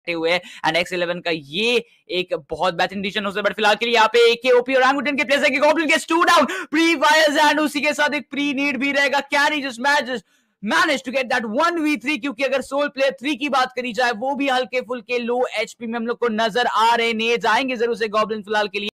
हुए and X11 का ये एक बहुत बेहतरीन डिसीजन हो सकता है, बट फिलहाल के लिए यहाँ पे AKOP और Orangutan के प्लेस है कि goblin gets 2 down, pre fires and उसी के साथ एक प्री नीड भी रहेगा। Can he just manage to get that 1v3, क्योंकि अगर सोल प्लेयर 3 की बात करी जाए वो भी हल्के फुल्के लो एचपी में हम लोग को नजर आ रहे हैं। नेड्स आएंगे जरूर से गॉब्लिन फिलहाल के लिए।